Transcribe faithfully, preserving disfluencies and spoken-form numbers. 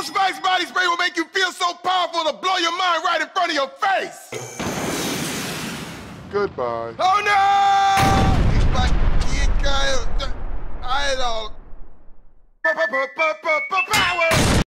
Spice body spray will make you feel so powerful to blow your mind right in front of your face. Goodbye. Oh no! It's like I don't. Power.